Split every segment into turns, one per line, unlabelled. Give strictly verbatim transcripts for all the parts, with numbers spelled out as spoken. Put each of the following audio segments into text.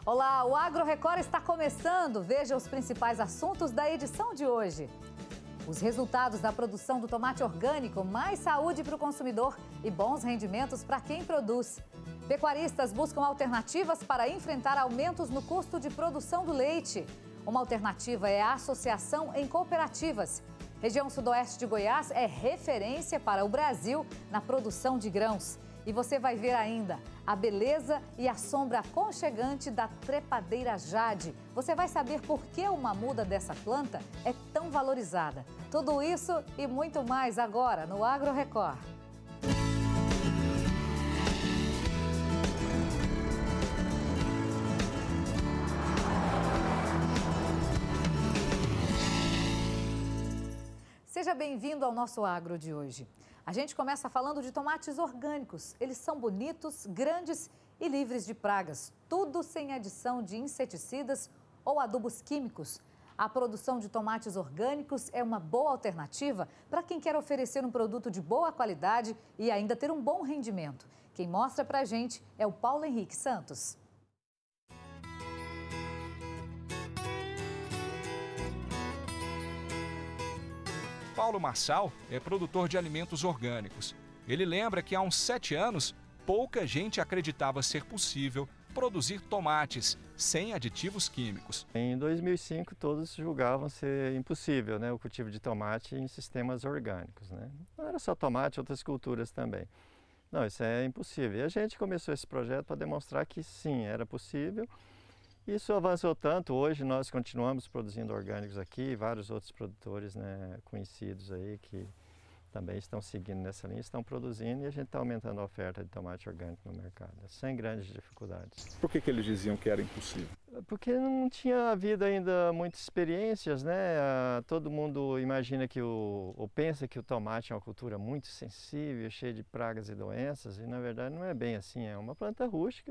Olá, o Agro Record está começando. Veja os principais assuntos da edição de hoje. Os resultados da produção do tomate orgânico, mais saúde para o consumidor e bons rendimentos para quem produz. Pecuaristas buscam alternativas para enfrentar aumentos no custo de produção do leite. Uma alternativa é a associação em cooperativas. Região sudoeste de Goiás é referência para o Brasil na produção de grãos. E você vai ver ainda a beleza e a sombra aconchegante da trepadeira jade. Você vai saber por que uma muda dessa planta é tão valorizada. Tudo isso e muito mais agora no Agro Record. Seja bem-vindo ao nosso Agro de hoje. A gente começa falando de tomates orgânicos. Eles são bonitos, grandes e livres de pragas. Tudo sem adição de inseticidas ou adubos químicos. A produção de tomates orgânicos é uma boa alternativa para quem quer oferecer um produto de boa qualidade e ainda ter um bom rendimento. Quem mostra pra gente é o Paulo Henrique Santos.
Paulo Marçal é produtor de alimentos orgânicos. Ele lembra que há uns sete anos, pouca gente acreditava ser possível produzir tomates sem aditivos químicos.
Em dois mil e cinco, todos julgavam ser impossível, né, o cultivo de tomate em sistemas orgânicos, né? Não era só tomate, outras culturas também. Não, isso é impossível. E a gente começou esse projeto para demonstrar que sim, era possível. Isso avançou tanto, hoje nós continuamos produzindo orgânicos aqui, vários outros produtores, né, conhecidos aí que também estão seguindo nessa linha, estão produzindo e a gente está aumentando a oferta de tomate orgânico no mercado, sem grandes dificuldades.
Por que que eles diziam que era impossível?
Porque não tinha havido ainda muitas experiências, né? Todo mundo imagina que o, ou pensa que o tomate é uma cultura muito sensível, cheia de pragas e doenças, e na verdade não é bem assim, é uma planta rústica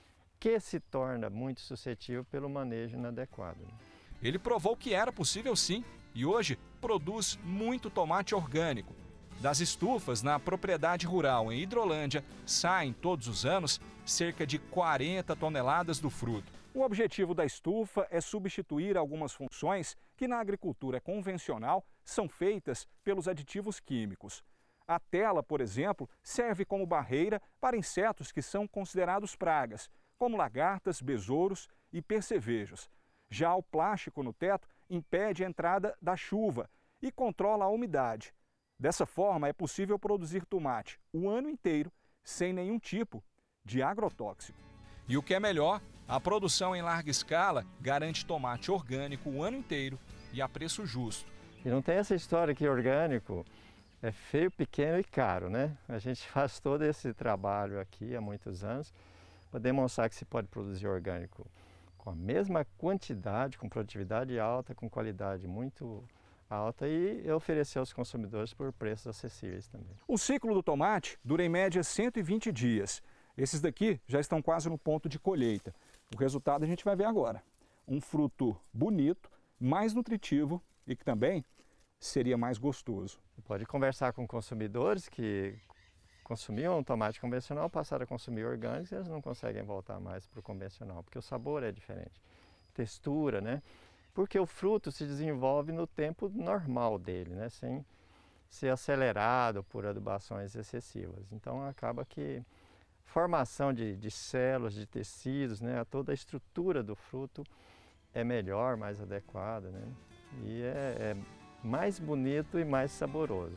que se torna muito suscetível pelo manejo inadequado.
Ele provou que era possível sim e hoje produz muito tomate orgânico. Das estufas na propriedade rural em Hidrolândia saem todos os anos cerca de quarenta toneladas do fruto.
O objetivo da estufa é substituir algumas funções que na agricultura convencional são feitas pelos aditivos químicos. A tela, por exemplo, serve como barreira para insetos que são considerados pragas, como lagartas, besouros e percevejos. Já o plástico no teto impede a entrada da chuva e controla a umidade. Dessa forma, é possível produzir tomate o ano inteiro sem nenhum tipo de agrotóxico.
E o que é melhor, a produção em larga escala garante tomate orgânico o ano inteiro e a preço justo.
E não tem essa história que orgânico é feio, pequeno e caro, né? A gente faz todo esse trabalho aqui há muitos anos para demonstrar que se pode produzir orgânico com a mesma quantidade, com produtividade alta, com qualidade muito alta e oferecer aos consumidores por preços acessíveis também.
O ciclo do tomate dura em média cento e vinte dias. Esses daqui já estão quase no ponto de colheita. O resultado a gente vai ver agora. Um fruto bonito, mais nutritivo e que também seria mais gostoso.
Você pode conversar com consumidores que consumiam tomate convencional, passaram a consumir orgânicos e eles não conseguem voltar mais para o convencional, porque o sabor é diferente, textura, né? Porque o fruto se desenvolve no tempo normal dele, né? Sem ser acelerado por adubações excessivas. Então acaba que a formação de, de células, de tecidos, né? Toda a estrutura do fruto é melhor, mais adequada, né? E é, é mais bonito e mais saboroso.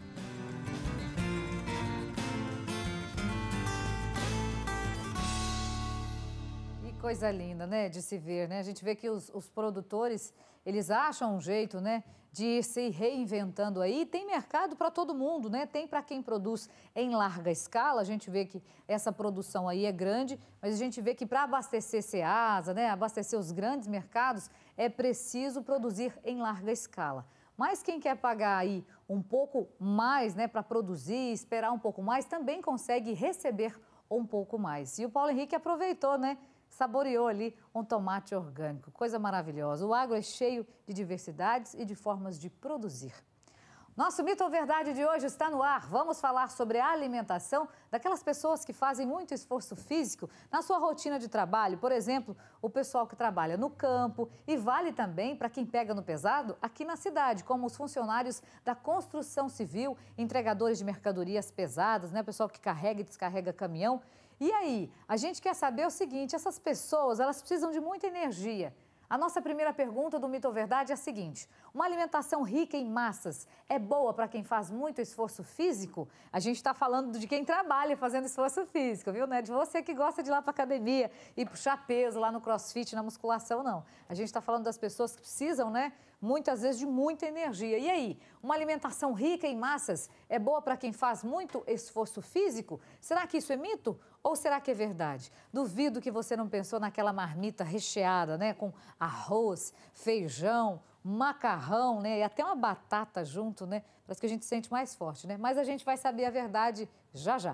Coisa linda, né, de se ver, né? A gente vê que os, os produtores, eles acham um jeito, né, de ir se reinventando aí. Tem mercado para todo mundo, né? Tem para quem produz em larga escala. A gente vê que essa produção aí é grande, mas a gente vê que para abastecer Ceasa, né, abastecer os grandes mercados, é preciso produzir em larga escala. Mas quem quer pagar aí um pouco mais, né, para produzir, esperar um pouco mais, também consegue receber um pouco mais. E o Paulo Henrique aproveitou, né? Saboreou ali um tomate orgânico, coisa maravilhosa. O agro é cheio de diversidades e de formas de produzir. Nosso Mito ou Verdade de hoje está no ar. Vamos falar sobre a alimentação daquelas pessoas que fazem muito esforço físico na sua rotina de trabalho. Por exemplo, o pessoal que trabalha no campo, e vale também para quem pega no pesado aqui na cidade, como os funcionários da construção civil, entregadores de mercadorias pesadas, né? Pessoal que carrega e descarrega caminhão. E aí, a gente quer saber o seguinte, essas pessoas, elas precisam de muita energia. A nossa primeira pergunta do Mito ou Verdade é a seguinte: uma alimentação rica em massas é boa para quem faz muito esforço físico? A gente está falando de quem trabalha fazendo esforço físico, viu? Não é de você que gosta de ir lá para a academia e puxar peso lá no crossfit, na musculação, não. A gente está falando das pessoas que precisam, né, muitas vezes de muita energia. E aí, uma alimentação rica em massas é boa para quem faz muito esforço físico? Será que isso é mito? Ou será que é verdade? Duvido que você não pensou naquela marmita recheada, né? Com arroz, feijão, macarrão, né? E até uma batata junto, né? Parece que a gente se sente mais forte, né? Mas a gente vai saber a verdade já já.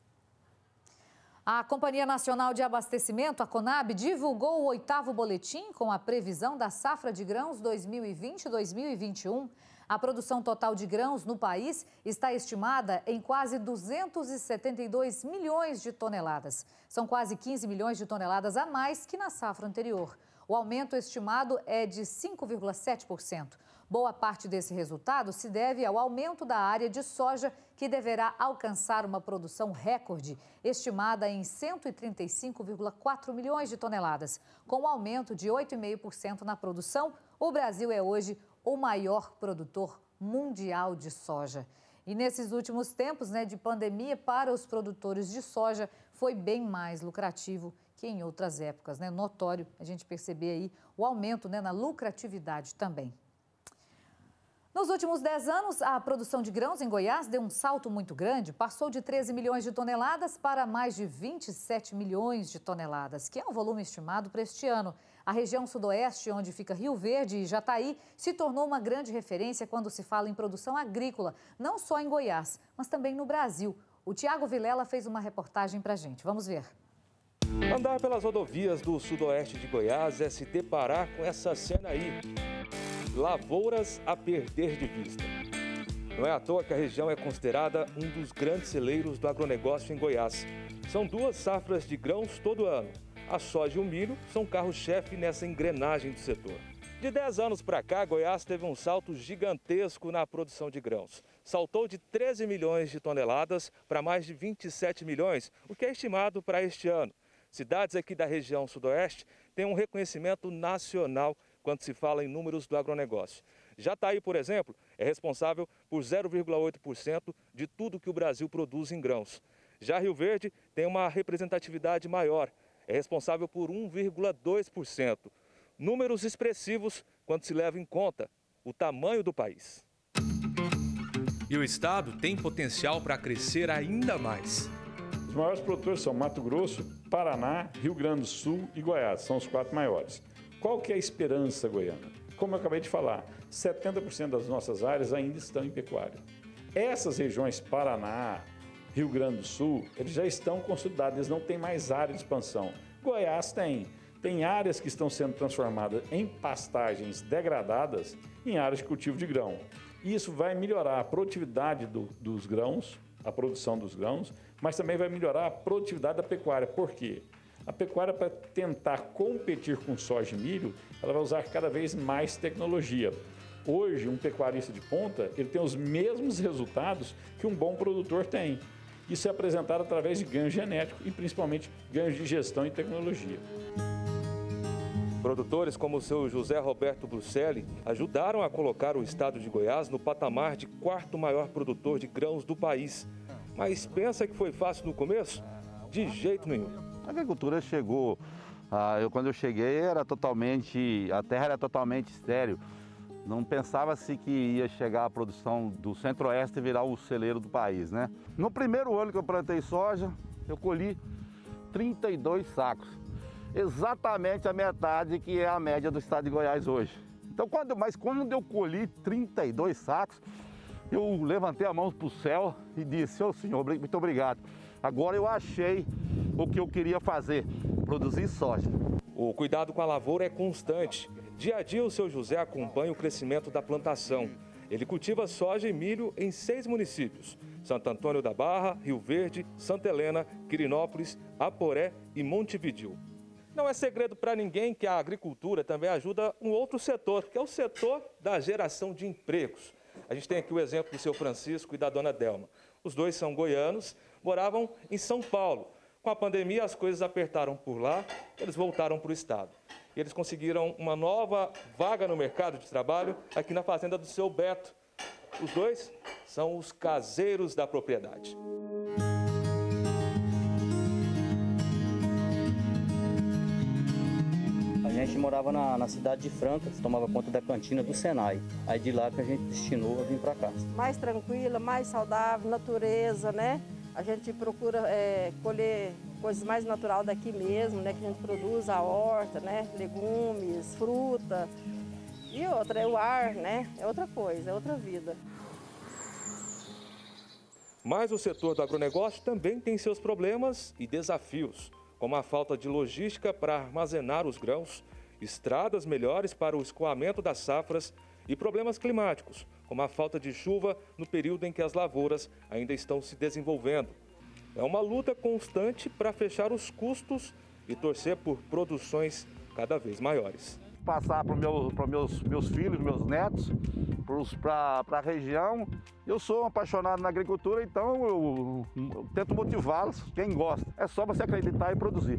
A Companhia Nacional de Abastecimento, a Conab, divulgou o oitavo boletim com a previsão da safra de grãos dois mil e vinte a dois mil e vinte e um. A produção total de grãos no país está estimada em quase duzentos e setenta e dois milhões de toneladas. São quase quinze milhões de toneladas a mais que na safra anterior. O aumento estimado é de cinco vírgula sete por cento. Boa parte desse resultado se deve ao aumento da área de soja, que deverá alcançar uma produção recorde, estimada em cento e trinta e cinco vírgula quatro milhões de toneladas. Com um aumento de oito vírgula cinco por cento na produção, o Brasil é hoje o maior produtor mundial de soja. E nesses últimos tempos, né, de pandemia, para os produtores de soja, foi bem mais lucrativo que em outras épocas, né? Notório a gente perceber aí o aumento, né, na lucratividade também. Nos últimos dez anos, a produção de grãos em Goiás deu um salto muito grande, passou de treze milhões de toneladas para mais de vinte e sete milhões de toneladas, que é um volume estimado para este ano. A região sudoeste, onde fica Rio Verde e Jataí, se tornou uma grande referência quando se fala em produção agrícola, não só em Goiás, mas também no Brasil. O Tiago Vilela fez uma reportagem para a gente. Vamos ver.
Andar pelas rodovias do sudoeste de Goiás é se deparar com essa cena aí. Lavouras a perder de vista. Não é à toa que a região é considerada um dos grandes celeiros do agronegócio em Goiás. São duas safras de grãos todo ano. A soja e o milho são carro-chefe nessa engrenagem do setor. De dez anos para cá, Goiás teve um salto gigantesco na produção de grãos. Saltou de treze milhões de toneladas para mais de vinte e sete milhões, o que é estimado para este ano. Cidades aqui da região sudoeste têm um reconhecimento nacional quando se fala em números do agronegócio. Jataí, por exemplo, é responsável por zero vírgula oito por cento de tudo que o Brasil produz em grãos. Já Rio Verde tem uma representatividade maior, é responsável por um vírgula dois por cento. Números expressivos quando se leva em conta o tamanho do país. E o estado tem potencial para crescer ainda mais.
Os maiores produtores são Mato Grosso, Paraná, Rio Grande do Sul e Goiás, são os quatro maiores. Qual que é a esperança goiana? Como eu acabei de falar, setenta por cento das nossas áreas ainda estão em pecuária. Essas regiões, Paraná, Rio Grande do Sul, eles já estão consolidados, eles não têm mais área de expansão. Goiás tem. Tem áreas que estão sendo transformadas em pastagens degradadas em áreas de cultivo de grão. Isso vai melhorar a produtividade do, dos grãos, a produção dos grãos, mas também vai melhorar a produtividade da pecuária. Por quê? A pecuária, para tentar competir com soja e milho, ela vai usar cada vez mais tecnologia. Hoje, um pecuarista de ponta, ele tem os mesmos resultados que um bom produtor tem. Isso é apresentado através de ganho genético e principalmente ganhos de gestão e tecnologia.
Produtores como o seu José Roberto Bruselli ajudaram a colocar o estado de Goiás no patamar de quarto maior produtor de grãos do país. Mas pensa que foi fácil no começo? De jeito nenhum.
A agricultura chegou, ah, eu, quando eu cheguei era totalmente, a terra era totalmente estéril. Não pensava-se que ia chegar a produção do centro-oeste e virar o celeiro do país, né? No primeiro ano que eu plantei soja, eu colhi trinta e dois sacos. Exatamente a metade que é a média do estado de Goiás hoje. Então, quando, mas quando eu colhi trinta e dois sacos, eu levantei a mão para o céu e disse: ô senhor, muito obrigado. Agora eu achei o que eu queria fazer, produzir soja.
O cuidado com a lavoura é constante. Dia a dia o seu José acompanha o crescimento da plantação. Ele cultiva soja e milho em seis municípios: Santo Antônio da Barra, Rio Verde, Santa Helena, Quirinópolis, Aporé e Montevidéu. Não é segredo para ninguém que a agricultura também ajuda um outro setor, que é o setor da geração de empregos. A gente tem aqui o exemplo do seu Francisco e da dona Delma. Os dois são goianos, moravam em São Paulo. Com a pandemia, as coisas apertaram por lá, eles voltaram para o estado. E eles conseguiram uma nova vaga no mercado de trabalho aqui na fazenda do seu Beto. Os dois são os caseiros da propriedade.
A gente morava na, na cidade de Franca, tomava conta da cantina do Senai. Aí de lá que a gente destinou a vir para cá.
Mais tranquila, mais saudável, natureza, né? A gente procura é, colher coisas mais natural daqui mesmo, né? Que a gente produz a horta, né? Legumes, fruta. E outra, é o ar, né? É outra coisa, é outra vida.
Mas o setor do agronegócio também tem seus problemas e desafios, como a falta de logística para armazenar os grãos, estradas melhores para o escoamento das safras e problemas climáticos, como a falta de chuva no período em que as lavouras ainda estão se desenvolvendo. É uma luta constante para fechar os custos e torcer por produções cada vez maiores.
Passar para meu, os meus, meus filhos, meus netos, para a região. Eu sou um apaixonado na agricultura, então eu, eu tento motivá-los, quem gosta. É só você acreditar e produzir.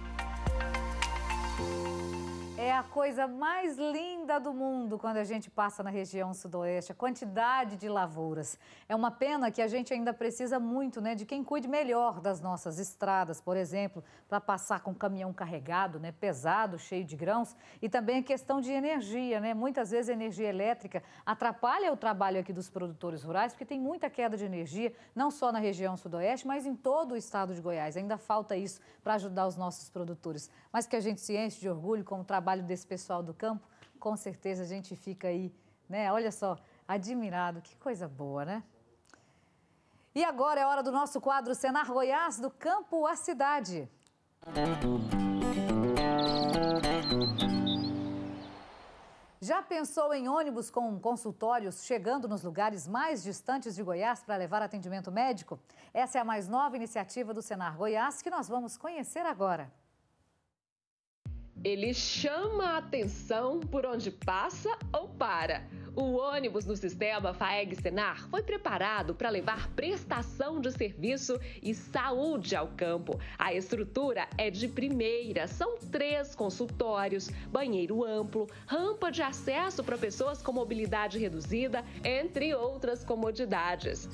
É a coisa mais linda do mundo quando a gente passa na região sudoeste, a quantidade de lavouras. É uma pena que a gente ainda precisa muito, né, de quem cuide melhor das nossas estradas, por exemplo, para passar com caminhão carregado, né, pesado, cheio de grãos. E também a questão de energia, né? Muitas vezes a energia elétrica atrapalha o trabalho aqui dos produtores rurais, porque tem muita queda de energia, não só na região sudoeste, mas em todo o estado de Goiás. Ainda falta isso para ajudar os nossos produtores. Mas que a gente se enche de orgulho com o trabalho desse pessoal do campo, com certeza a gente fica aí, né? Olha só, admirado, que coisa boa, né? E agora é hora do nosso quadro Senar Goiás, do campo à cidade. Já pensou em ônibus com consultórios chegando nos lugares mais distantes de Goiás para levar atendimento médico? Essa é a mais nova iniciativa do Senar Goiás que nós vamos conhecer agora.
Ele chama a atenção por onde passa ou para. O ônibus no sistema FAEG Senar foi preparado para levar prestação de serviço e saúde ao campo. A estrutura é de primeira, são três consultórios, banheiro amplo, rampa de acesso para pessoas com mobilidade reduzida, entre outras comodidades.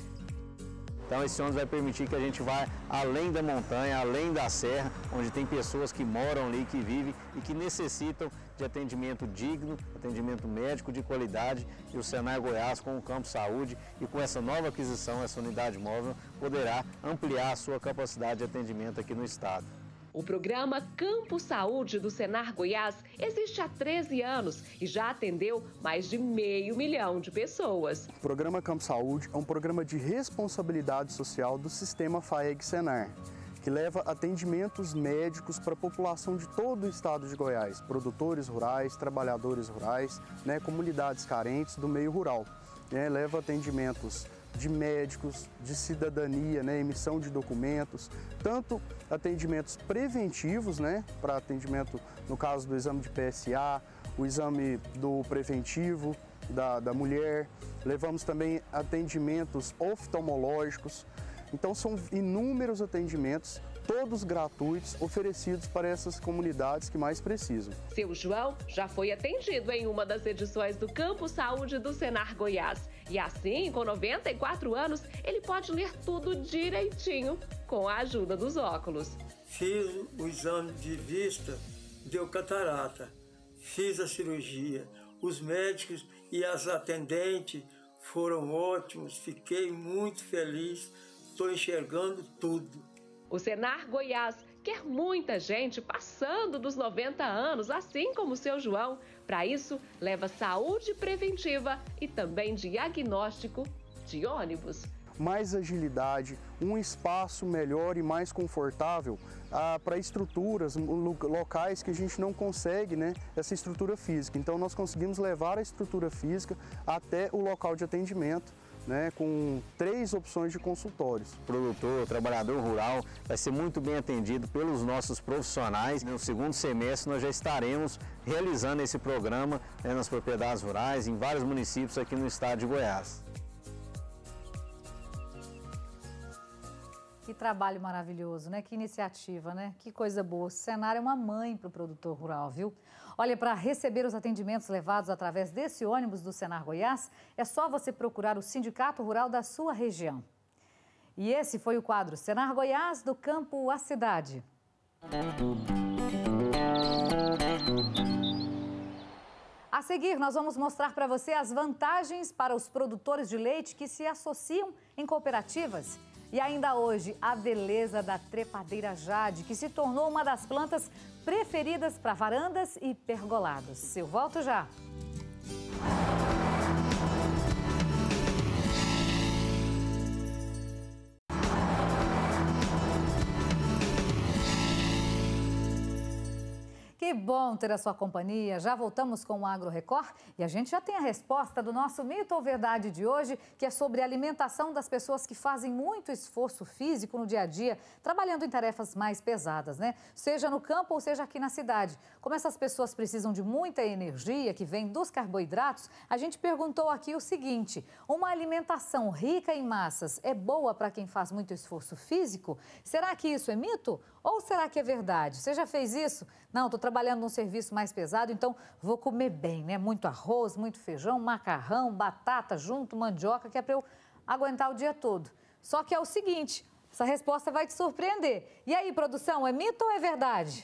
Então esse ônibus vai permitir que a gente vá além da montanha, além da serra, onde tem pessoas que moram ali, que vivem e que necessitam de atendimento digno, atendimento médico de qualidade. E o Senar Goiás, com o Campo Saúde e com essa nova aquisição, essa unidade móvel, poderá ampliar a sua capacidade de atendimento aqui no estado.
O programa Campo Saúde do Senar Goiás existe há treze anos e já atendeu mais de meio milhão de pessoas.
O programa Campo Saúde é um programa de responsabilidade social do sistema FAEG Senar, que leva atendimentos médicos para a população de todo o estado de Goiás, produtores rurais, trabalhadores rurais, né, comunidades carentes do meio rural. Né, leva atendimentos de médicos, de cidadania, né, emissão de documentos, tanto atendimentos preventivos, né, para atendimento no caso do exame de P S A, o exame do preventivo da, da mulher, levamos também atendimentos oftalmológicos, então são inúmeros atendimentos, todos gratuitos, oferecidos para essas comunidades que mais precisam.
Seu João já foi atendido em uma das edições do Campo Saúde do Senar Goiás. E assim, com noventa e quatro anos, ele pode ler tudo direitinho, com a ajuda dos óculos.
Fiz o exame de vista, deu catarata. Fiz a cirurgia. Os médicos e as atendentes foram ótimos. Fiquei muito feliz. Estou enxergando tudo.
O Senar Goiás quer muita gente passando dos noventa anos, assim como o seu João. Para isso, leva saúde preventiva e também diagnóstico de ônibus.
mais agilidade, um espaço melhor e mais confortável ah, para estruturas, locais que a gente não consegue, né, essa estrutura física. Então nós conseguimos levar a estrutura física até o local de atendimento, né, com três opções de consultórios.
O produtor, o trabalhador rural vai ser muito bem atendido pelos nossos profissionais. No segundo semestre nós já estaremos realizando esse programa, né, nas propriedades rurais, em vários municípios aqui no estado de Goiás.
Que trabalho maravilhoso, né? Que iniciativa, né? Que coisa boa. O Senar é uma mãe para o produtor rural, viu? Olha, para receber os atendimentos levados através desse ônibus do Senar Goiás, é só você procurar o Sindicato Rural da sua região. E esse foi o quadro Senar Goiás, do campo à cidade. A seguir, nós vamos mostrar para você as vantagens para os produtores de leite que se associam em cooperativas. E ainda hoje, a beleza da trepadeira jade, que se tornou uma das plantas preferidas para varandas e pergolados. Eu volto já. Que bom ter a sua companhia. Já voltamos com o Agro Record e a gente já tem a resposta do nosso mito ou verdade de hoje, que é sobre a alimentação das pessoas que fazem muito esforço físico no dia a dia, trabalhando em tarefas mais pesadas, né? Seja no campo ou seja aqui na cidade. Como essas pessoas precisam de muita energia que vem dos carboidratos, a gente perguntou aqui o seguinte: uma alimentação rica em massas é boa para quem faz muito esforço físico? Será que isso é mito? Ou será que é verdade? Você já fez isso? Não, estou trabalhando num serviço mais pesado, então vou comer bem, né? Muito arroz, muito feijão, macarrão, batata junto, mandioca, que é para eu aguentar o dia todo. Só que é o seguinte, essa resposta vai te surpreender. E aí, produção, é mito ou é verdade?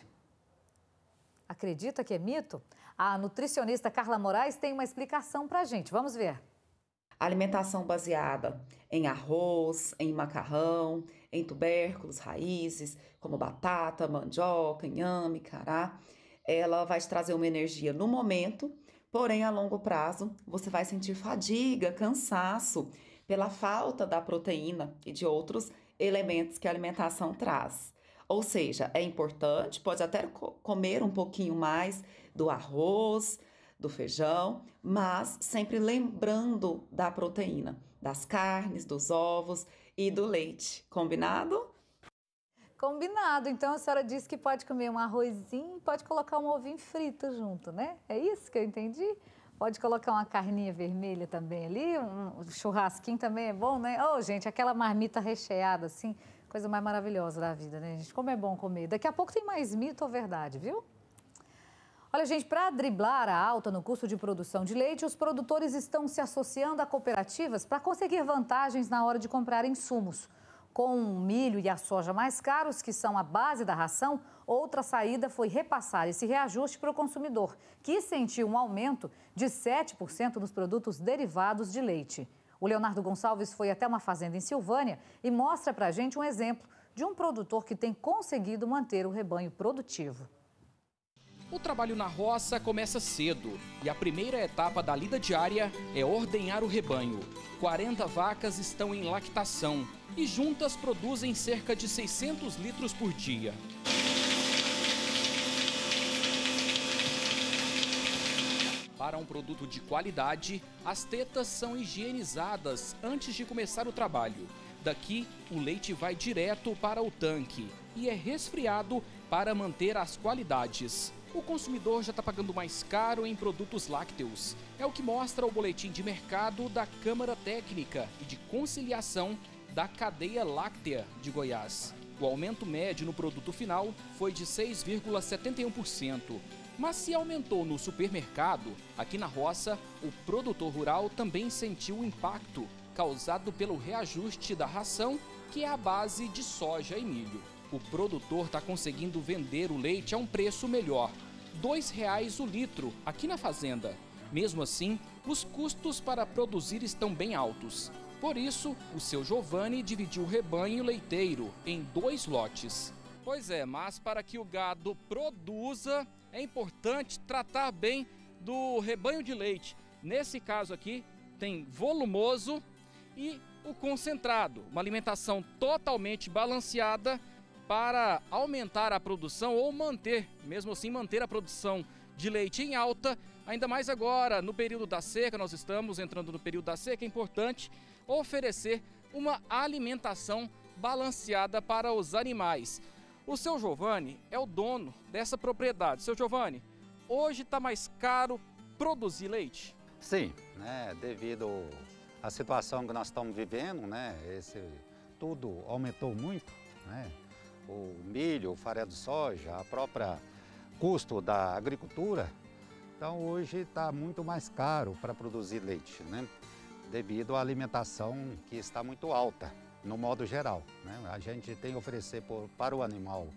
Acredita que é mito? A nutricionista Carla Moraes tem uma explicação para a gente. Vamos ver.
A alimentação baseada em arroz, em macarrão, em tubérculos, raízes, como batata, mandioca, inhame, cará, ela vai te trazer uma energia no momento, porém a longo prazo você vai sentir fadiga, cansaço, pela falta da proteína e de outros elementos que a alimentação traz. Ou seja, é importante, pode até comer um pouquinho mais do arroz, do feijão, mas sempre lembrando da proteína, das carnes, dos ovos e do leite. Combinado?
Combinado. Então a senhora disse que pode comer um arrozinho e pode colocar um ovinho frito junto, né? É isso que eu entendi? Pode colocar uma carninha vermelha também ali, um churrasquinho também é bom, né? Ô, gente, aquela marmita recheada assim, coisa mais maravilhosa da vida, né, gente? Como é bom comer. Daqui a pouco tem mais mito ou verdade, viu? Olha, gente, para driblar a alta no custo de produção de leite, os produtores estão se associando a cooperativas para conseguir vantagens na hora de comprar insumos. Com o milho e a soja mais caros, que são a base da ração, outra saída foi repassar esse reajuste para o consumidor, que sentiu um aumento de sete por cento nos produtos derivados de leite. O Leonardo Gonçalves foi até uma fazenda em Silvânia e mostra para a gente um exemplo de um produtor que tem conseguido manter o rebanho produtivo.
O trabalho na roça começa cedo e a primeira etapa da lida diária é ordenhar o rebanho. quarenta vacas estão em lactação e juntas produzem cerca de seiscentos litros por dia. Para um produto de qualidade, as tetas são higienizadas antes de começar o trabalho. Daqui, o leite vai direto para o tanque e é resfriado para manter as qualidades. O consumidor já está pagando mais caro em produtos lácteos. É o que mostra o boletim de mercado da Câmara Técnica e de Conciliação da Cadeia Láctea de Goiás. O aumento médio no produto final foi de seis vírgula setenta e um por cento. Mas se aumentou no supermercado, aqui na roça, o produtor rural também sentiu o impacto causado pelo reajuste da ração, que é a base de soja e milho. O produtor está conseguindo vender o leite a um preço melhor, dois reais o litro, aqui na fazenda. Mesmo assim, os custos para produzir estão bem altos. Por isso, o seu Giovanni dividiu o rebanho leiteiro em dois lotes. Pois é, mas para que o gado produza, é importante tratar bem do rebanho de leite. Nesse caso aqui, tem volumoso e o concentrado, uma alimentação totalmente balanceada para aumentar a produção ou manter, mesmo assim manter a produção de leite em alta, ainda mais agora no período da seca. Nós estamos entrando no período da seca, é importante oferecer uma alimentação balanceada para os animais. O seu Giovanni é o dono dessa propriedade. Seu Giovanni, hoje está mais caro produzir leite?
Sim, né, devido à situação que nós estamos vivendo, né, esse, tudo aumentou muito, né, o milho, o farelo de soja, a própria custo da agricultura. Então hoje está muito mais caro para produzir leite, né, devido à alimentação que está muito alta, no modo geral, né. A gente tem que oferecer por, para o animal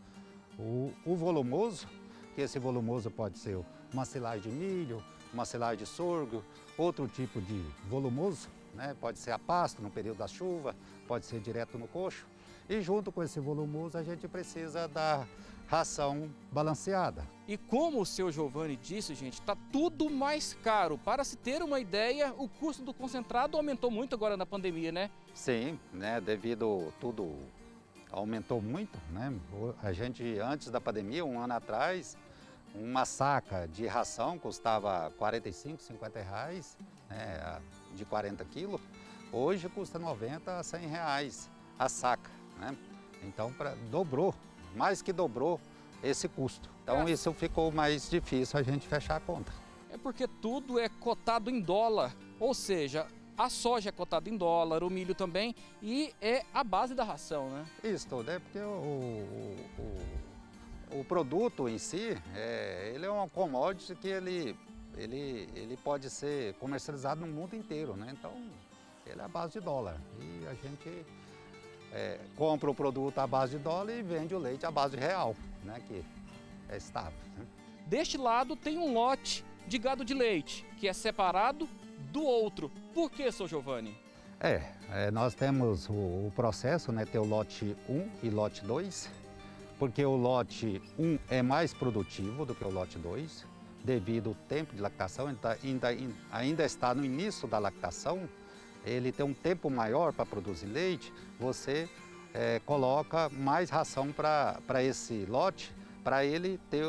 o, o volumoso, que esse volumoso pode ser uma silagem de milho, uma silagem de sorgo, outro tipo de volumoso, né? Pode ser a pasto no período da chuva, pode ser direto no coxo. E junto com esse volumoso a gente precisa da ração balanceada.
E como o seu Giovanni disse, gente, está tudo mais caro. Para se ter uma ideia, o custo do concentrado aumentou muito agora na pandemia, né?
Sim, né? Devido tudo aumentou muito, né? A gente, antes da pandemia, um ano atrás, uma saca de ração custava quarenta e cinco, cinquenta reais, né, de quarenta quilos. Hoje custa noventa a cem reais a saca, né? Então pra, dobrou, mais que dobrou esse custo. Então é. Isso ficou mais difícil a gente fechar a conta.
É porque tudo é cotado em dólar, ou seja, a soja é cotada em dólar, o milho também, e é a base da ração, né?
Isso tudo, é porque o, o, o O produto em si, é, ele é uma commodity que ele, ele, ele pode ser comercializado no mundo inteiro, né? Então, ele é a base de dólar. E a gente é, compra o produto à base de dólar e vende o leite à base real, né? Que é estável, né?
Deste lado tem um lote de gado de leite, que é separado do outro. Por que, seu Giovanni?
É, é nós temos o, o processo, né? Tem o lote um e lote dois. Porque o lote um é mais produtivo do que o lote dois, devido ao tempo de lactação, ele tá, ainda, ainda está no início da lactação, ele tem um tempo maior para produzir leite, você é, coloca mais ração para esse lote, para ele ter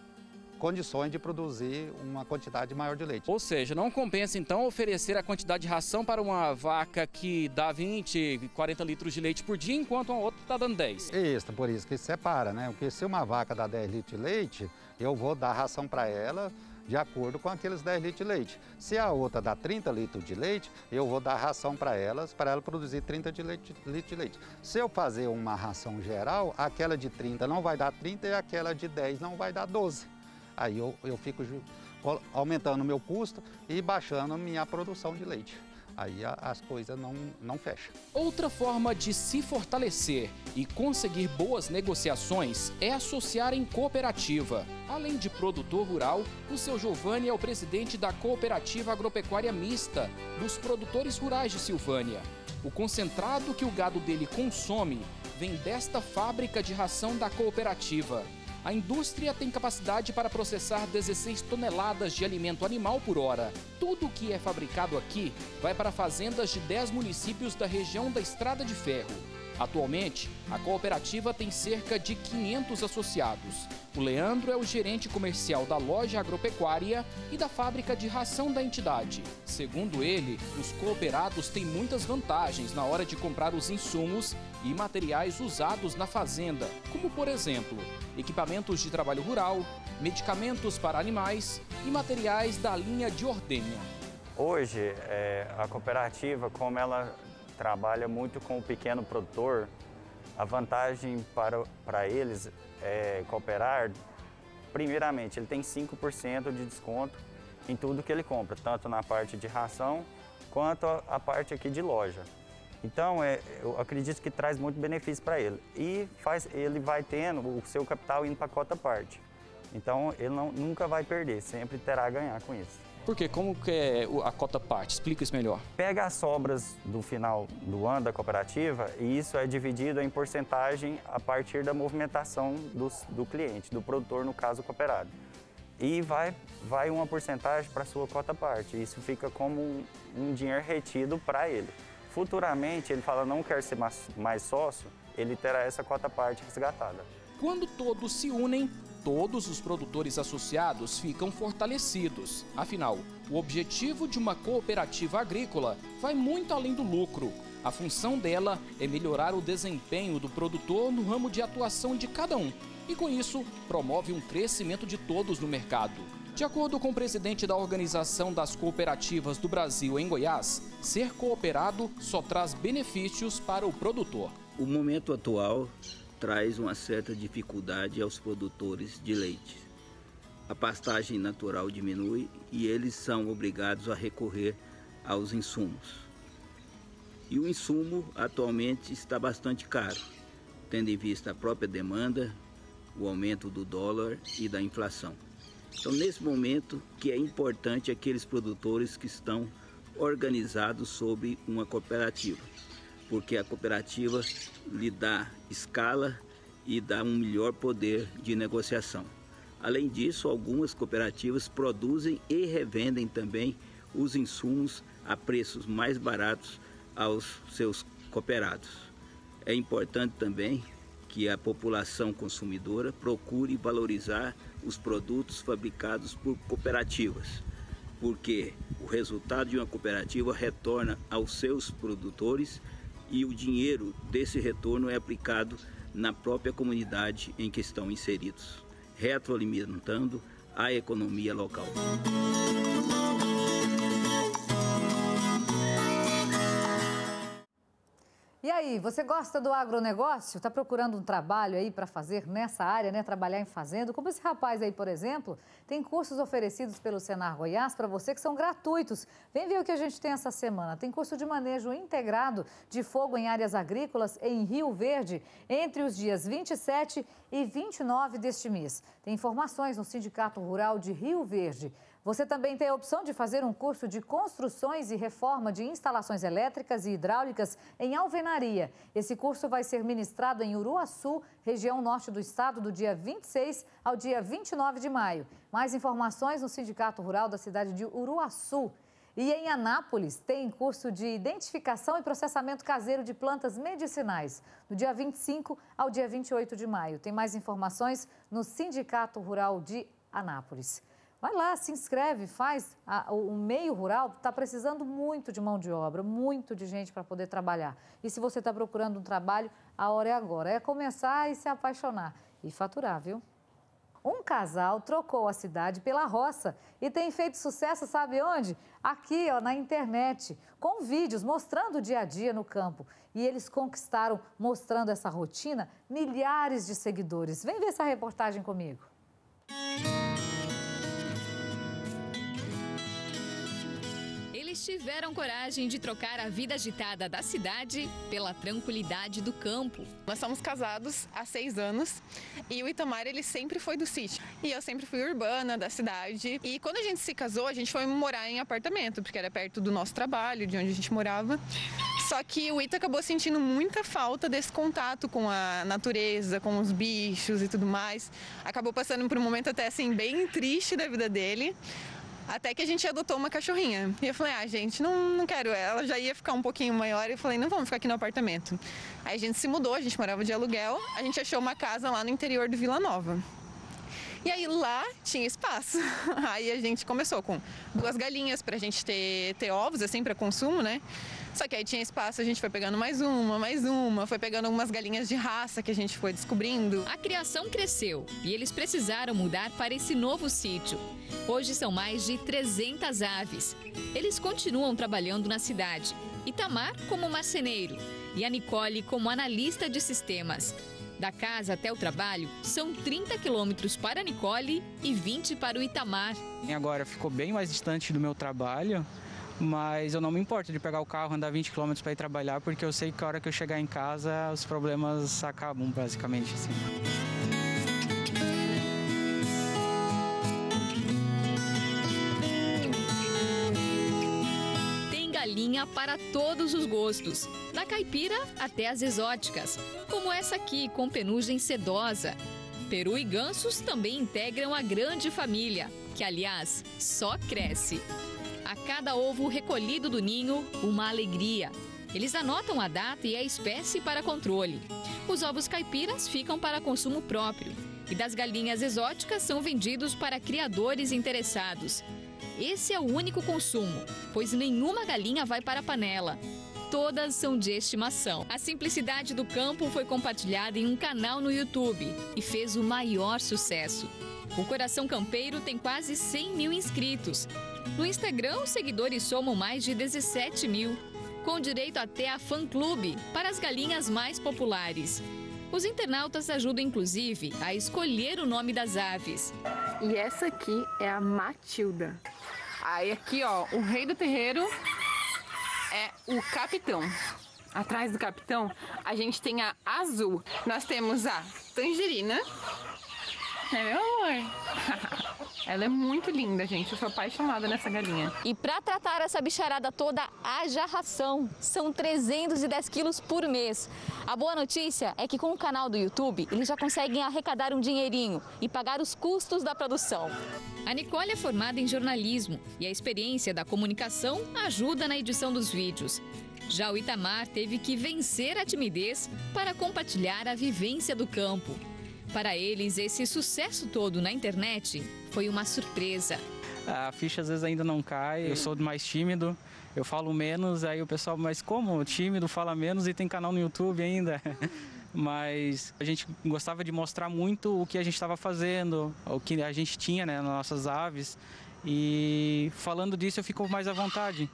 condições de produzir uma quantidade maior de leite.
Ou seja, não compensa então oferecer a quantidade de ração para uma vaca que dá vinte, quarenta litros de leite por dia, enquanto a outra está dando dez.
Isso, por isso que separa, né? Porque se uma vaca dá dez litros de leite, eu vou dar ração para ela de acordo com aqueles dez litros de leite. Se a outra dá trinta litros de leite, eu vou dar ração para elas, para ela produzir trinta de leite, litros de leite. Se eu fazer uma ração geral, aquela de trinta não vai dar trinta e aquela de dez não vai dar doze. Aí eu, eu fico aumentando o meu custo e baixando a minha produção de leite. Aí a, as coisas não, não fecham.
Outra forma de se fortalecer e conseguir boas negociações é associar em cooperativa. Além de produtor rural, o seu Giovanni é o presidente da Cooperativa Agropecuária Mista dos produtores rurais de Silvânia. O concentrado que o gado dele consome vem desta fábrica de ração da cooperativa. A indústria tem capacidade para processar dezesseis toneladas de alimento animal por hora. Tudo o que é fabricado aqui vai para fazendas de dez municípios da região da Estrada de Ferro. Atualmente, a cooperativa tem cerca de quinhentos associados. O Leandro é o gerente comercial da loja agropecuária e da fábrica de ração da entidade. Segundo ele, os cooperados têm muitas vantagens na hora de comprar os insumos e materiais usados na fazenda, como, por exemplo, equipamentos de trabalho rural, medicamentos para animais e materiais da linha de ordenha.
Hoje, é, a cooperativa, como ela trabalha muito com o pequeno produtor, a vantagem para, para eles é cooperar, primeiramente, ele tem cinco por cento de desconto em tudo que ele compra, tanto na parte de ração quanto a, a parte aqui de loja. Então, é, eu acredito que traz muito benefício para ele e faz, ele vai tendo o seu capital indo para a cota parte. Então, ele não, nunca vai perder, sempre terá a ganhar com isso.
Por quê? Como que é a cota parte? Explica isso melhor.
Pega as sobras do final do ano da cooperativa e isso é dividido em porcentagem a partir da movimentação do, do cliente, do produtor, no caso cooperado. E vai, vai uma porcentagem para a sua cota parte. Isso fica como um, um dinheiro retido para ele. futuramente ele fala não quer ser mais, mais sócio, ele terá essa cota parte resgatada.
Quando todos se unem, todos os produtores associados ficam fortalecidos. Afinal, o objetivo de uma cooperativa agrícola vai muito além do lucro. A função dela é melhorar o desempenho do produtor no ramo de atuação de cada um. E com isso, promove um crescimento de todos no mercado. De acordo com o presidente da Organização das Cooperativas do Brasil em Goiás, ser cooperado só traz benefícios para o produtor.
O momento atual traz uma certa dificuldade aos produtores de leite. A pastagem natural diminui e eles são obrigados a recorrer aos insumos. E o insumo atualmente está bastante caro, tendo em vista a própria demanda, o aumento do dólar e da inflação. Então, nesse momento, que é importante aqueles produtores que estão organizados sob uma cooperativa, porque a cooperativa lhe dá escala e dá um melhor poder de negociação. Além disso, algumas cooperativas produzem e revendem também os insumos a preços mais baratos aos seus cooperados. É importante também que a população consumidora procure valorizar os produtos fabricados por cooperativas, porque o resultado de uma cooperativa retorna aos seus produtores e o dinheiro desse retorno é aplicado na própria comunidade em que estão inseridos, retroalimentando a economia local.
E aí, você gosta do agronegócio? Está procurando um trabalho aí para fazer nessa área, né? Trabalhar em fazenda? Como esse rapaz aí, por exemplo, tem cursos oferecidos pelo Senar Goiás para você que são gratuitos. Vem ver o que a gente tem essa semana. Tem curso de manejo integrado de fogo em áreas agrícolas em Rio Verde entre os dias vinte e sete e vinte e nove deste mês. Tem informações no Sindicato Rural de Rio Verde. Você também tem a opção de fazer um curso de construções e reforma de instalações elétricas e hidráulicas em alvenaria. Esse curso vai ser ministrado em Uruaçu, região norte do estado, do dia vinte e seis ao dia vinte e nove de maio. Mais informações no Sindicato Rural da cidade de Uruaçu. E em Anápolis tem curso de identificação e processamento caseiro de plantas medicinais, do dia vinte e cinco ao dia vinte e oito de maio. Tem mais informações no Sindicato Rural de Anápolis. Vai lá, se inscreve, faz. A, o, o meio rural está precisando muito de mão de obra, muito de gente para poder trabalhar. E se você está procurando um trabalho, a hora é agora. É começar e se apaixonar e faturar, viu? Um casal trocou a cidade pela roça e tem feito sucesso, sabe onde? Aqui, ó, na internet, com vídeos mostrando o dia a dia no campo. E eles conquistaram, mostrando essa rotina, milhares de seguidores. Vem ver essa reportagem comigo.
Eles tiveram coragem de trocar a vida agitada da cidade pela tranquilidade do campo.
Nós somos casados há seis anos e o Itamar ele sempre foi do sítio. E eu sempre fui urbana da cidade. E quando a gente se casou, a gente foi morar em apartamento, porque era perto do nosso trabalho, de onde a gente morava. Só que o Ita acabou sentindo muita falta desse contato com a natureza, com os bichos e tudo mais. Acabou passando por um momento até assim bem triste da vida dele. Até que a gente adotou uma cachorrinha. E eu falei, ah, gente, não, não quero ela. Já ia ficar um pouquinho maior. E eu falei, não vamos ficar aqui no apartamento. Aí a gente se mudou, a gente morava de aluguel. A gente achou uma casa lá no interior de Vila Nova. E aí lá tinha espaço. Aí a gente começou com duas galinhas pra gente ter, ter ovos, assim, pra consumo, né? Só que aí tinha espaço, a gente foi pegando mais uma, mais uma, foi pegando algumas galinhas de raça que a gente foi descobrindo.
A criação cresceu e eles precisaram mudar para esse novo sítio. Hoje são mais de trezentas aves. Eles continuam trabalhando na cidade. Itamar como marceneiro e a Nicole como analista de sistemas. Da casa até o trabalho, são trinta quilômetros para a Nicole e vinte para o Itamar.
E agora ficou bem mais distante do meu trabalho, mas eu não me importo de pegar o carro, andar vinte quilômetros para ir trabalhar, porque eu sei que a hora que eu chegar em casa, os problemas acabam, basicamente, assim.
Galinha para todos os gostos, da caipira até as exóticas, como essa aqui com penugem sedosa. Peru e gansos também integram a grande família, que aliás só cresce. A cada ovo recolhido do ninho, uma alegria. Eles anotam a data e a espécie para controle. Os ovos caipiras ficam para consumo próprio. E das galinhas exóticas são vendidos para criadores interessados. Esse é o único consumo, pois nenhuma galinha vai para a panela. Todas são de estimação. A simplicidade do campo foi compartilhada em um canal no YouTube e fez o maior sucesso. O Coração Campeiro tem quase cem mil inscritos. No Instagram, os seguidores somam mais de dezessete mil, com direito até a fã-clube para as galinhas mais populares. Os internautas ajudam, inclusive, a escolher o nome das aves.
E essa aqui é a Matilda. Aí aqui, ó, o rei do terreiro é o capitão. Atrás do capitão, a gente tem a azul. Nós temos a tangerina. É, meu amor. Ela é muito linda, gente. Eu sou apaixonada nessa galinha.
E para tratar essa bicharada toda, haja ração. São trezentos e dez quilos por mês. A boa notícia é que com o canal do YouTube, eles já conseguem arrecadar um dinheirinho e pagar os custos da produção.
A Nicole é formada em jornalismo e a experiência da comunicação ajuda na edição dos vídeos. Já o Itamar teve que vencer a timidez para compartilhar a vivência do campo. Para eles, esse sucesso todo na internet foi uma surpresa.
A ficha às vezes ainda não cai, eu sou mais tímido, eu falo menos, aí o pessoal, mas como tímido, fala menos e tem canal no YouTube ainda? Mas a gente gostava de mostrar muito o que a gente estava fazendo, o que a gente tinha, né, nas nossas aves, e falando disso eu fico mais à vontade.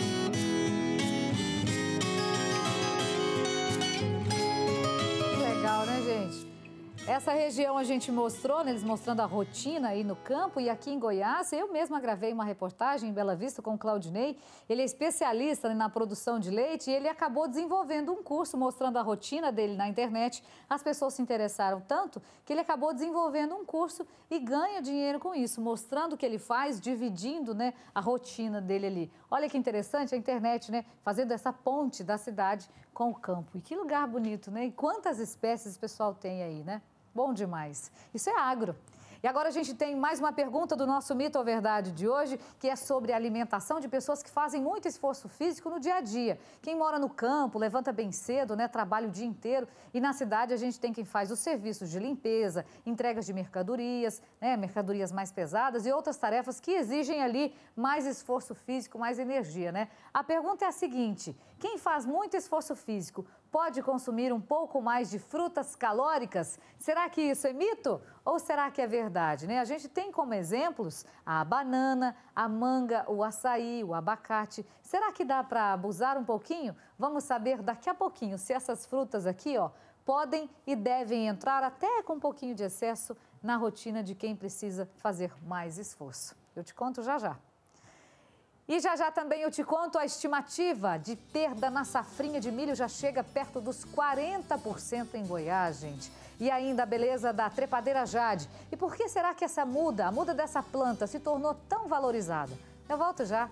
Legal, né, gente? Essa região a gente mostrou, né, eles mostrando a rotina aí no campo, e aqui em Goiás, eu mesma gravei uma reportagem em Bela Vista com o Claudinei. Ele é especialista, né, na produção de leite e ele acabou desenvolvendo um curso mostrando a rotina dele na internet. As pessoas se interessaram tanto que ele acabou desenvolvendo um curso e ganha dinheiro com isso, mostrando o que ele faz, dividindo, né, a rotina dele ali. Olha que interessante a internet, né, fazendo essa ponte da cidade com o campo. E que lugar bonito, né? E quantas espécies o pessoal tem aí, né? Bom demais. Isso é agro. E agora a gente tem mais uma pergunta do nosso Mito ou Verdade de hoje, que é sobre a alimentação de pessoas que fazem muito esforço físico no dia a dia. Quem mora no campo, levanta bem cedo, né, trabalha o dia inteiro. E na cidade a gente tem quem faz os serviços de limpeza, entregas de mercadorias, né, mercadorias mais pesadas e outras tarefas que exigem ali mais esforço físico, mais energia, né? A pergunta é a seguinte: quem faz muito esforço físico pode consumir um pouco mais de frutas calóricas? Será que isso é mito ou será que é verdade, né? A gente tem como exemplos a banana, a manga, o açaí, o abacate. Será que dá para abusar um pouquinho? Vamos saber daqui a pouquinho se essas frutas aqui, ó, podem e devem entrar até com um pouquinho de excesso na rotina de quem precisa fazer mais esforço. Eu te conto já já. E já já também eu te conto a estimativa de perda na safrinha de milho já chega perto dos quarenta por cento em Goiás, gente. E ainda a beleza da trepadeira jade. E por que será que essa muda, a muda dessa planta se tornou tão valorizada? Eu volto já.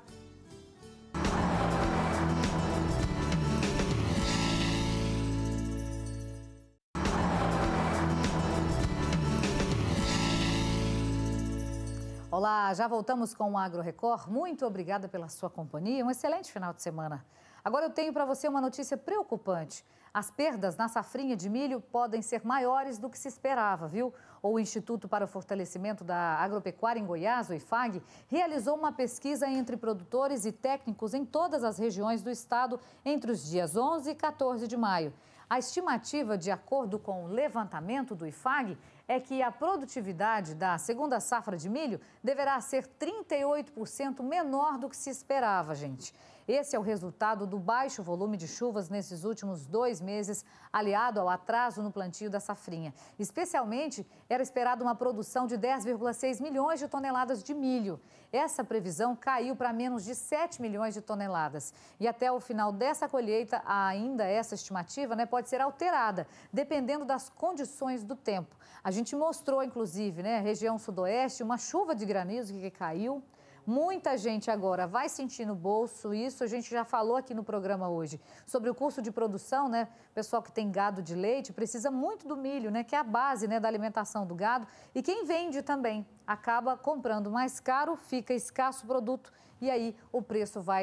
Olá, já voltamos com o Agro Record. Muito obrigada pela sua companhia. Um excelente final de semana. Agora eu tenho para você uma notícia preocupante. As perdas na safrinha de milho podem ser maiores do que se esperava, viu? O Instituto para o Fortalecimento da Agropecuária em Goiás, o IFAG, realizou uma pesquisa entre produtores e técnicos em todas as regiões do estado entre os dias onze e quatorze de maio. A estimativa, de acordo com o levantamento do IFAG, é que a produtividade da segunda safra de milho deverá ser trinta e oito por cento menor do que se esperava, gente. Esse é o resultado do baixo volume de chuvas nesses últimos dois meses, aliado ao atraso no plantio da safrinha. Especialmente, era esperada uma produção de dez vírgula seis milhões de toneladas de milho. Essa previsão caiu para menos de sete milhões de toneladas. E até o final dessa colheita, ainda essa estimativa, né, pode ser alterada, dependendo das condições do tempo. A gente mostrou, inclusive, né, região sudoeste, uma chuva de granizo que caiu. Muita gente agora vai sentir no bolso isso. A gente já falou aqui no programa hoje sobre o custo de produção, né? O pessoal que tem gado de leite precisa muito do milho, né? Que é a base, né, da alimentação do gado. E quem vende também acaba comprando mais caro, fica escasso o produto e aí o preço vai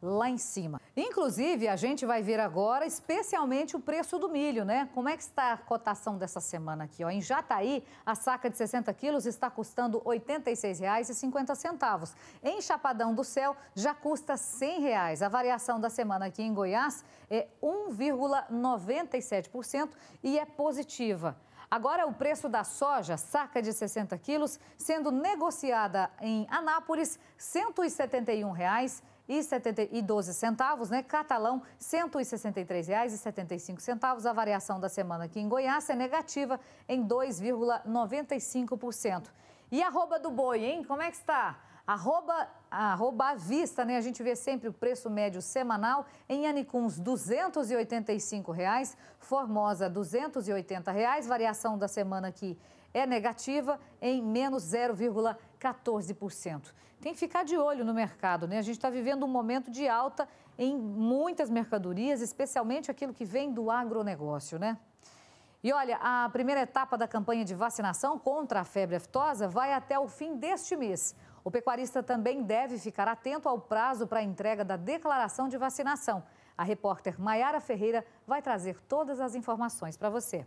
lá em cima. Inclusive, a gente vai ver agora especialmente o preço do milho, né? Como é que está a cotação dessa semana aqui, ó? Em Jataí, a saca de sessenta quilos está custando oitenta e seis reais e cinquenta centavos. Em Chapadão do Céu, já custa cem reais. A variação da semana aqui em Goiás é um vírgula noventa e sete por cento e é positiva. Agora, o preço da soja, saca de sessenta quilos, sendo negociada em Anápolis, cento e setenta e um reais e doze centavos, né? Catalão, cento e sessenta e três reais e setenta e cinco centavos. A variação da semana aqui em Goiás é negativa em dois vírgula noventa e cinco por cento. E a arroba do boi, hein? Como é que está? Arroba, arroba à vista, né? A gente vê sempre o preço médio semanal em Anicuns, duzentos e oitenta e cinco reais, Formosa, duzentos e oitenta reais, variação da semana aqui é negativa em menos zero vírgula quatorze por cento. Tem que ficar de olho no mercado, né? A gente está vivendo um momento de alta em muitas mercadorias, especialmente aquilo que vem do agronegócio, né? E olha, a primeira etapa da campanha de vacinação contra a febre aftosa vai até o fim deste mês. O pecuarista também deve ficar atento ao prazo para a entrega da declaração de vacinação. A repórter Maiara Ferreira vai trazer todas as informações para você.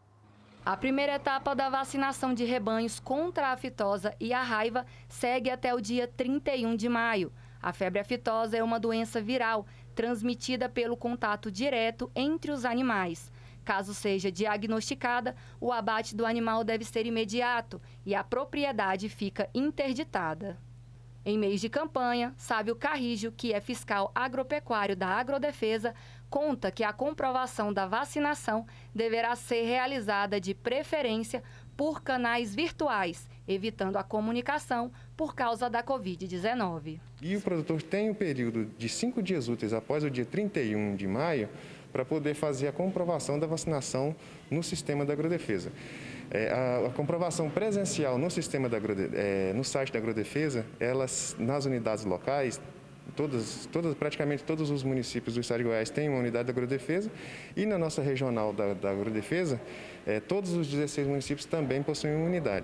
A primeira etapa da vacinação de rebanhos contra a aftosa e a raiva segue até o dia trinta e um de maio. A febre aftosa é uma doença viral transmitida pelo contato direto entre os animais. Caso seja diagnosticada, o abate do animal deve ser imediato e a propriedade fica interditada. Em mês de campanha, Sávio Carrijo, que é fiscal agropecuário da Agrodefesa, conta que a comprovação da vacinação deverá ser realizada de preferência por canais virtuais, evitando a comunicação por causa da covid dezenove.
E o produtor tem um período de cinco dias úteis após o dia trinta e um de maio para poder fazer a comprovação da vacinação no sistema da Agrodefesa. É, a, a comprovação presencial no sistema da Agrode, é, no site da Agrodefesa, elas nas unidades locais, todas, todas, praticamente todos os municípios do estado de Goiás têm uma unidade da Agrodefesa e na nossa regional da, da Agrodefesa, é, todos os dezesseis municípios também possuem uma unidade.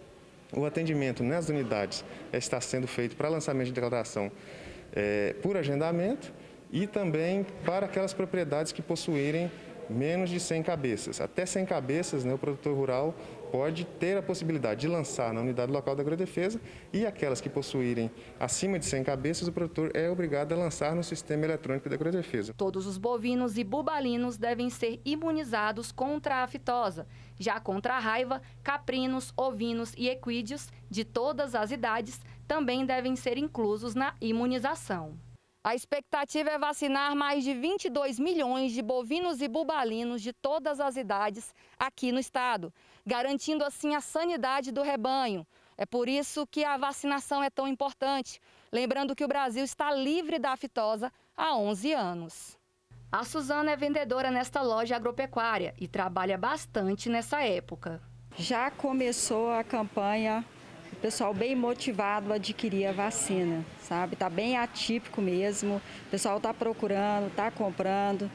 O atendimento nas unidades está sendo feito para lançamento de declaração é, por agendamento e também para aquelas propriedades que possuírem menos de cem cabeças. Até cem cabeças, né, o produtor rural pode ter a possibilidade de lançar na unidade local da Agrodefesa e aquelas que possuírem acima de cem cabeças, o produtor é obrigado a lançar no sistema eletrônico da Agrodefesa.
Todos os bovinos e bubalinos devem ser imunizados contra a aftosa. Já contra a raiva, caprinos, ovinos e equídeos de todas as idades também devem ser inclusos na imunização. A expectativa é vacinar mais de vinte e dois milhões de bovinos e bubalinos de todas as idades aqui no estado, garantindo assim a sanidade do rebanho. É por isso que a vacinação é tão importante, lembrando que o Brasil está livre da aftosa há onze anos. A Suzana é vendedora nesta loja agropecuária e trabalha bastante nessa época.
Já começou a campanha, o pessoal bem motivado a adquirir a vacina, sabe? Está bem atípico mesmo, o pessoal está procurando, está comprando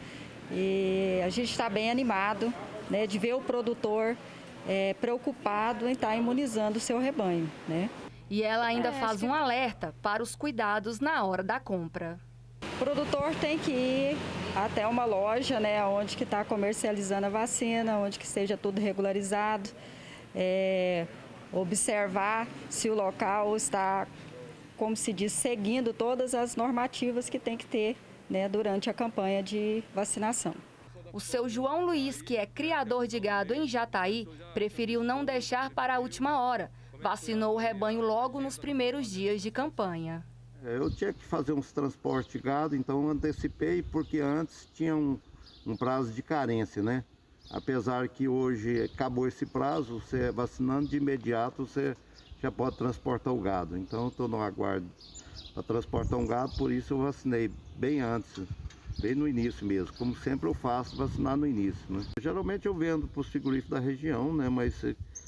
e a gente está bem animado, né, de ver o produtor é, preocupado em estar tá imunizando o seu rebanho, né?
E ela ainda
é,
faz um alerta para os cuidados na hora da compra.
O produtor tem que ir até uma loja, né, onde que está comercializando a vacina, onde que esteja tudo regularizado, é, observar se o local está, como se diz, seguindo todas as normativas que tem que ter, né, durante a campanha de vacinação.
O seu João Luiz, que é criador de gado em Jataí, preferiu não deixar para a última hora. Vacinou o rebanho logo nos primeiros dias de campanha.
Eu tinha que fazer uns transportes de gado, então antecipei, porque antes tinha um, um prazo de carência, né? Apesar que hoje acabou esse prazo, você vacinando de imediato, você já pode transportar o gado. Então eu estou no aguardo para transportar um gado, por isso eu vacinei bem antes, bem no início mesmo. Como sempre eu faço, vacinar no início, né? Geralmente eu vendo para os frigoríficos da região, né? Mas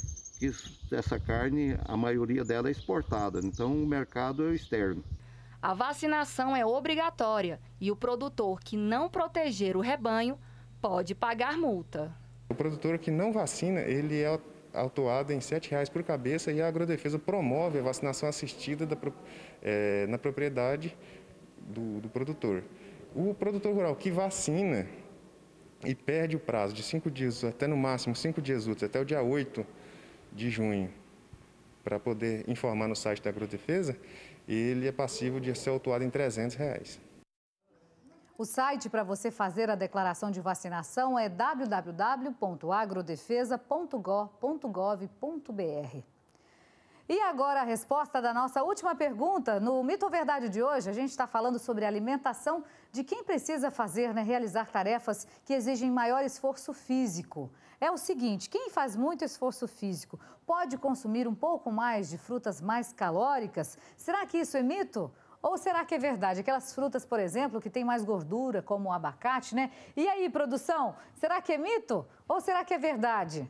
essa carne, a maioria dela é exportada, então o mercado é externo.
A vacinação é obrigatória e o produtor que não proteger o rebanho pode pagar multa.
O produtor que não vacina, ele é autuado em sete reais por cabeça e a Agrodefesa promove a vacinação assistida da, é, na propriedade do, do produtor. O produtor rural que vacina e perde o prazo de cinco dias, até no máximo cinco dias úteis, até o dia oito de junho, para poder informar no site da Agrodefesa, ele é passivo de ser autuado em trezentos reais.
O site para você fazer a declaração de vacinação é w w w ponto agrodefesa ponto gov ponto br. E agora a resposta da nossa última pergunta. No Mito ou Verdade de hoje, a gente está falando sobre a alimentação de quem precisa fazer, né, realizar tarefas que exigem maior esforço físico. É o seguinte, quem faz muito esforço físico pode consumir um pouco mais de frutas mais calóricas? Será que isso é mito? Ou será que é verdade? Aquelas frutas, por exemplo, que têm mais gordura, como o abacate, né? E aí, produção, será que é mito ou será que é verdade?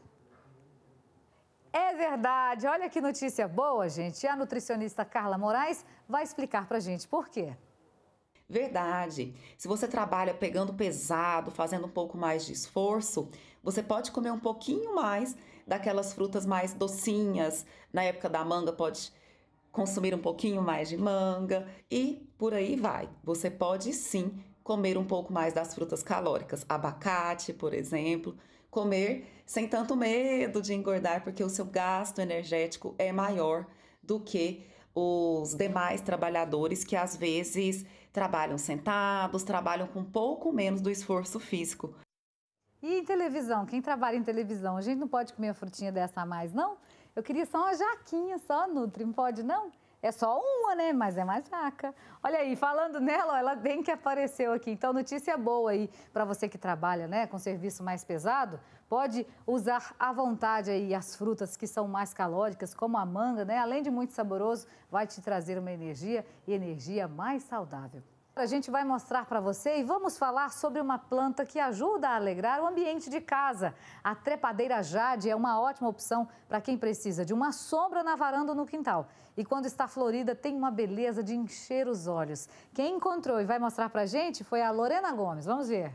É verdade. Olha que notícia boa, gente. E a nutricionista Carla Moraes vai explicar pra gente por quê.
Verdade. Se você trabalha pegando pesado, fazendo um pouco mais de esforço, você pode comer um pouquinho mais daquelas frutas mais docinhas. Na época da manga, pode consumir um pouquinho mais de manga e por aí vai. Você pode sim comer um pouco mais das frutas calóricas. Abacate, por exemplo. Comer sem tanto medo de engordar, porque o seu gasto energético é maior do que os demais trabalhadores que às vezes trabalham sentados, trabalham com um pouco menos do esforço físico.
E em televisão? Quem trabalha em televisão, a gente não pode comer uma frutinha dessa a mais, não? Eu queria só uma jaquinha, só, Nutri, não pode, não? É só uma, né? Mas é mais jaca. Olha aí, falando nela, ó, ela bem que apareceu aqui. Então, notícia boa aí para você que trabalha, né, com serviço mais pesado. Pode usar à vontade aí as frutas que são mais calóricas, como a manga, né? Além de muito saboroso, vai te trazer uma energia e energia mais saudável. A gente vai mostrar para você e vamos falar sobre uma planta que ajuda a alegrar o ambiente de casa. A trepadeira jade é uma ótima opção para quem precisa de uma sombra na varanda ou no quintal. E quando está florida, tem uma beleza de encher os olhos. Quem encontrou e vai mostrar para a gente foi a Lorena Gomes. Vamos ver.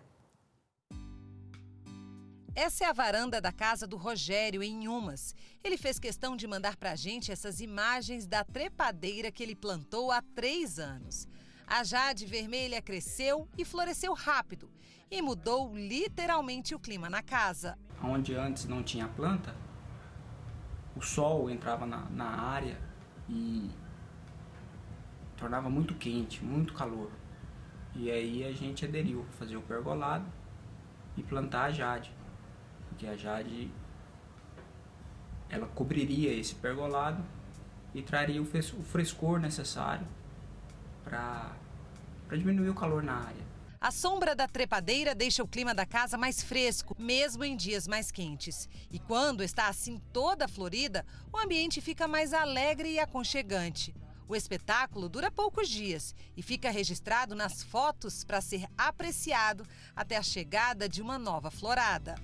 Essa é a varanda da casa do Rogério, em Inhumas. Ele fez questão de mandar para a gente essas imagens da trepadeira que ele plantou há três anos. A jade vermelha cresceu e floresceu rápido e mudou literalmente o clima na casa.
Onde antes não tinha planta, o sol entrava na, na área e tornava muito quente, muito calor. E aí a gente aderiu a fazer o pergolado e plantar a jade, porque a jade ela cobriria esse pergolado e traria o frescor necessário para diminuir o calor na área.
A sombra da trepadeira deixa o clima da casa mais fresco, mesmo em dias mais quentes. E quando está assim toda florida, o ambiente fica mais alegre e aconchegante. O espetáculo dura poucos dias e fica registrado nas fotos para ser apreciado até a chegada de uma nova florada.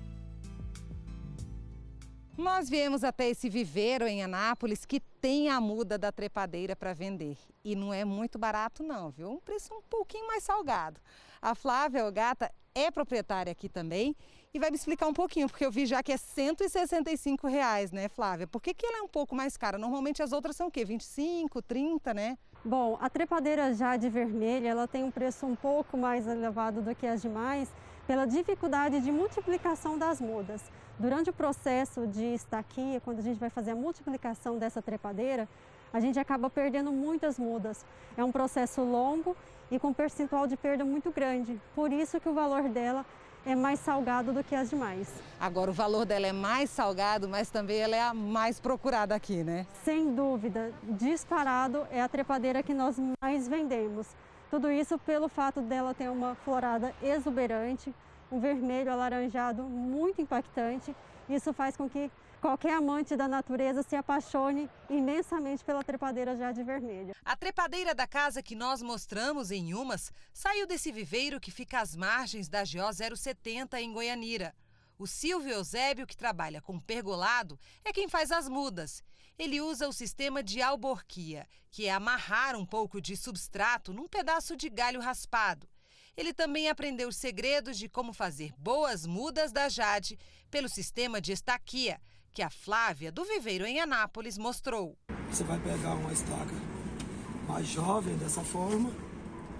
Nós viemos até esse viveiro em Anápolis que tem a muda da trepadeira para vender. E não é muito barato não, viu? Um preço um pouquinho mais salgado. A Flávia Ogata é proprietária aqui também e vai me explicar um pouquinho, porque eu vi já que é cento e sessenta e cinco reais, né, Flávia? Por que que ela é um pouco mais cara? Normalmente as outras são o quê? vinte e cinco, trinta, né?
Bom, a trepadeira jade vermelha, ela tem um preço um pouco mais elevado do que as demais pela dificuldade de multiplicação das mudas. Durante o processo de estaquia, quando a gente vai fazer a multiplicação dessa trepadeira, a gente acaba perdendo muitas mudas. É um processo longo e com percentual de perda muito grande. Por isso que o valor dela é mais salgado do que as demais.
Agora, o valor dela é mais salgado, mas também ela é a mais procurada aqui, né?
Sem dúvida, disparado é a trepadeira que nós mais vendemos. Tudo isso pelo fato dela ter uma florada exuberante, um vermelho alaranjado muito impactante. Isso faz com que qualquer amante da natureza se apaixone imensamente pela trepadeira jade vermelha.
A trepadeira da casa que nós mostramos em Inhumas saiu desse viveiro que fica às margens da G O zero setenta em Goianira. O Silvio Eusébio, que trabalha com pergolado, é quem faz as mudas. Ele usa o sistema de alborquia, que é amarrar um pouco de substrato num pedaço de galho raspado. Ele também aprendeu os segredos de como fazer boas mudas da jade pelo sistema de estaquia, que a Flávia, do viveiro em Anápolis, mostrou.
Você vai pegar uma estaca mais jovem, dessa forma,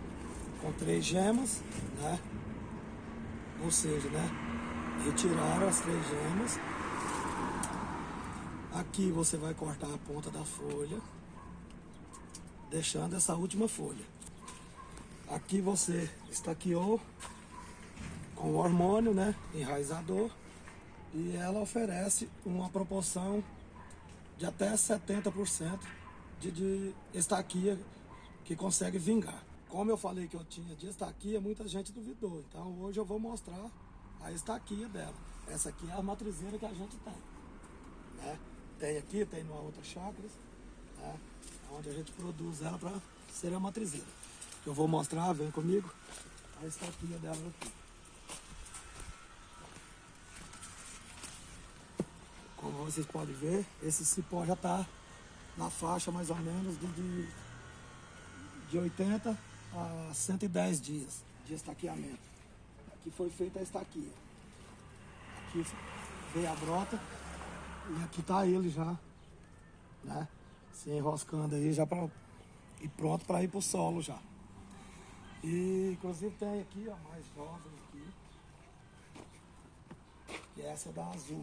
com três gemas, né? Ou seja, né? Retirar as três gemas. Aqui você vai cortar a ponta da folha, deixando essa última folha. Aqui você estaqueou com o hormônio, né? Enraizador. E ela oferece uma proporção de até setenta por cento de, de estaquia que consegue vingar. Como eu falei que eu tinha de estaquia, muita gente duvidou. Então hoje eu vou mostrar a estaquia dela. Essa aqui é a matrizeira que a gente tem, né? Tem aqui, tem numa outra chácara, né? Onde a gente produz ela para ser a matrizeira. Eu vou mostrar, vem comigo, a estaquia dela aqui. Como vocês podem ver, esse cipó já está na faixa mais ou menos de, de, de oitenta a cento e dez dias de estaqueamento. Aqui foi feita a estaquia. Aqui veio a brota e aqui está ele já, né? Se enroscando aí já para ir pronto para ir para o solo já. E inclusive tem aqui, ó, mais jovem aqui, que é essa da azul.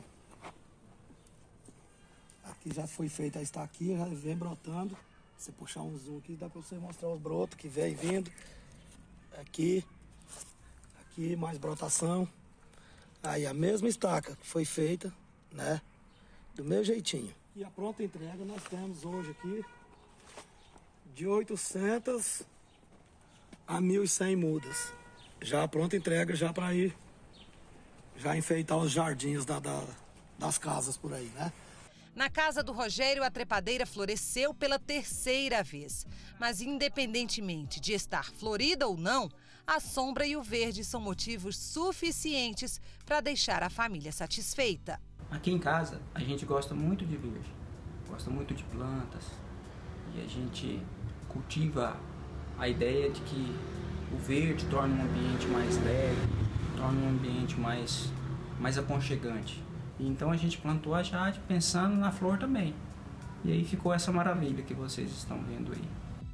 Aqui já foi feita a estaquia, já vem brotando. Você puxar um zoom aqui, dá para você mostrar os brotos que vem vindo. Aqui, aqui mais brotação. Aí a mesma estaca que foi feita, né? Do meu jeitinho. E a pronta entrega nós temos hoje aqui de oitocentas a mil e cem mudas. Já a pronta entrega já para ir, já enfeitar os jardins da, da, das casas por aí, né?
Na casa do Rogério, a trepadeira floresceu pela terceira vez. Mas independentemente de estar florida ou não, a sombra e o verde são motivos suficientes para deixar a família satisfeita.
Aqui em casa, a gente gosta muito de verde, gosta muito de plantas. E a gente cultiva a ideia de que o verde torna um ambiente mais leve, torna um ambiente mais, mais aconchegante. Então a gente plantou a jade pensando na flor também. E aí ficou essa maravilha que vocês estão vendo aí.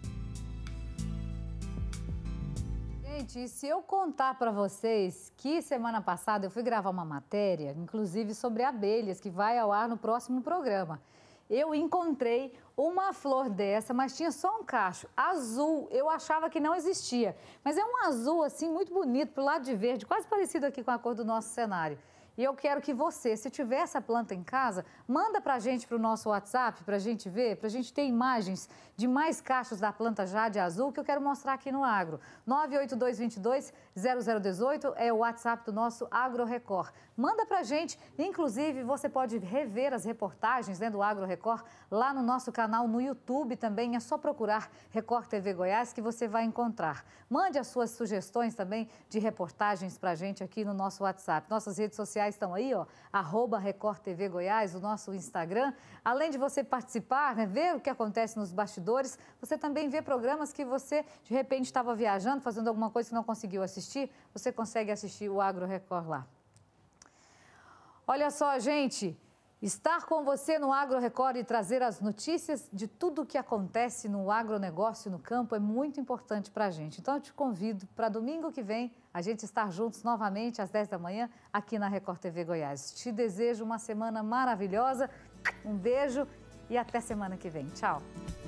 Gente, e se eu contar para vocês que semana passada eu fui gravar uma matéria, inclusive sobre abelhas, que vai ao ar no próximo programa. Eu encontrei uma flor dessa, mas tinha só um cacho azul. Eu achava que não existia, mas é um azul assim muito bonito pro lado de verde, quase parecido aqui com a cor do nosso cenário. E eu quero que você, se tiver essa planta em casa, manda pra gente pro nosso WhatsApp, pra gente ver, pra gente ter imagens de mais cachos da planta jade azul que eu quero mostrar aqui no Agro. nove oito dois, dois dois, zero zero um oito é o WhatsApp do nosso Agro Record. Manda pra gente, inclusive você pode rever as reportagens, né, do Agro Record lá no nosso canal no YouTube também, é só procurar Record T V Goiás que você vai encontrar. Mande as suas sugestões também de reportagens pra gente aqui no nosso WhatsApp. Nossas redes sociais estão aí, ó, arroba Record T V Goiás, o nosso Instagram. Além de você participar, né, ver o que acontece nos bastidores, você também vê programas que você, de repente, estava viajando, fazendo alguma coisa que não conseguiu assistir, você consegue assistir o Agro Record lá. Olha só, gente, estar com você no Agro Record e trazer as notícias de tudo o que acontece no agronegócio, no campo, é muito importante para a gente. Então, eu te convido para domingo que vem a gente estar juntos novamente às dez da manhã aqui na Record T V Goiás. Te desejo uma semana maravilhosa, um beijo e até semana que vem. Tchau!